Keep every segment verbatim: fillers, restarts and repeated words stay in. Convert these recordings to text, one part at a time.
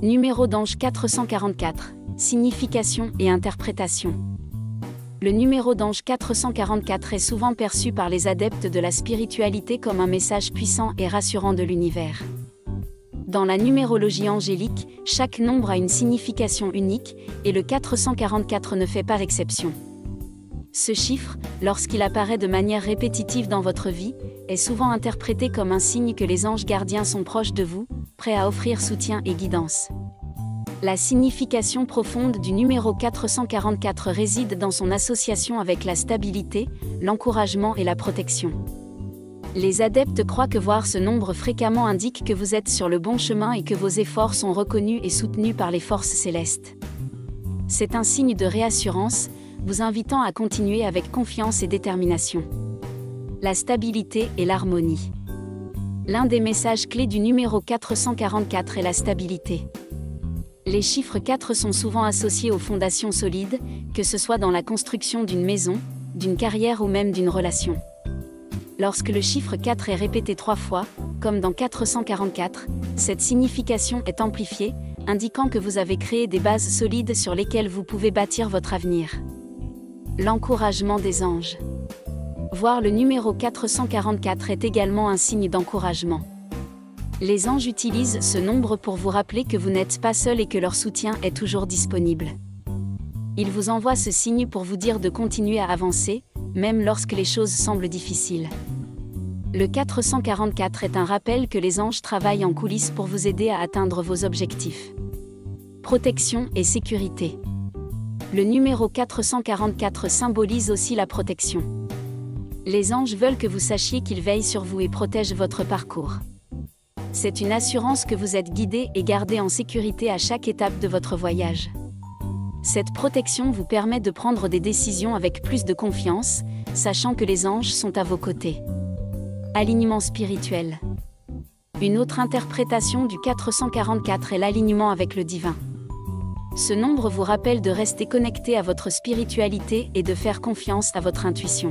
Numéro d'ange quatre cent quarante-quatre. Signification et interprétation. Le numéro d'ange quatre cent quarante-quatre est souvent perçu par les adeptes de la spiritualité comme un message puissant et rassurant de l'univers. Dans la numérologie angélique, chaque nombre a une signification unique, et le quatre cent quarante-quatre ne fait pas exception. Ce chiffre, lorsqu'il apparaît de manière répétitive dans votre vie, est souvent interprété comme un signe que les anges gardiens sont proches de vous, prêts à offrir soutien et guidance. La signification profonde du numéro quatre cent quarante-quatre réside dans son association avec la stabilité, l'encouragement et la protection. Les adeptes croient que voir ce nombre fréquemment indique que vous êtes sur le bon chemin et que vos efforts sont reconnus et soutenus par les forces célestes. C'est un signe de réassurance, vous invitant à continuer avec confiance et détermination. La stabilité et l'harmonie. L'un des messages clés du numéro quatre cent quarante-quatre est la stabilité. Les chiffres quatre sont souvent associés aux fondations solides, que ce soit dans la construction d'une maison, d'une carrière ou même d'une relation. Lorsque le chiffre quatre est répété trois fois, comme dans quatre cent quarante-quatre, cette signification est amplifiée, indiquant que vous avez créé des bases solides sur lesquelles vous pouvez bâtir votre avenir. L'encouragement des anges. Voir le numéro quatre cent quarante-quatre est également un signe d'encouragement. Les anges utilisent ce nombre pour vous rappeler que vous n'êtes pas seul et que leur soutien est toujours disponible. Ils vous envoient ce signe pour vous dire de continuer à avancer, même lorsque les choses semblent difficiles. Le quatre cent quarante-quatre est un rappel que les anges travaillent en coulisses pour vous aider à atteindre vos objectifs. Protection et sécurité. Le numéro quatre cent quarante-quatre symbolise aussi la protection. Les anges veulent que vous sachiez qu'ils veillent sur vous et protègent votre parcours. C'est une assurance que vous êtes guidé et gardé en sécurité à chaque étape de votre voyage. Cette protection vous permet de prendre des décisions avec plus de confiance, sachant que les anges sont à vos côtés. Alignement spirituel. Une autre interprétation du quatre cent quarante-quatre est l'alignement avec le divin. Ce nombre vous rappelle de rester connecté à votre spiritualité et de faire confiance à votre intuition.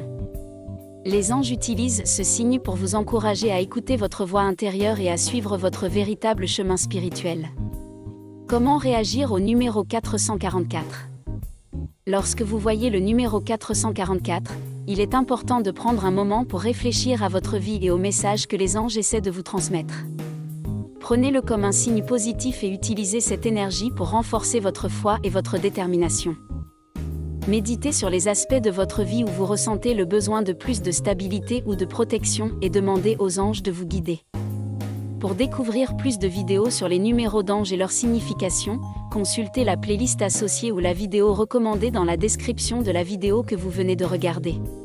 Les anges utilisent ce signe pour vous encourager à écouter votre voix intérieure et à suivre votre véritable chemin spirituel. Comment réagir au numéro quatre cent quarante-quatre? Lorsque vous voyez le numéro quatre cent quarante-quatre, il est important de prendre un moment pour réfléchir à votre vie et aux messages que les anges essaient de vous transmettre. Prenez-le comme un signe positif et utilisez cette énergie pour renforcer votre foi et votre détermination. Méditez sur les aspects de votre vie où vous ressentez le besoin de plus de stabilité ou de protection et demandez aux anges de vous guider. Pour découvrir plus de vidéos sur les numéros d'anges et leur signification, consultez la playlist associée ou la vidéo recommandée dans la description de la vidéo que vous venez de regarder.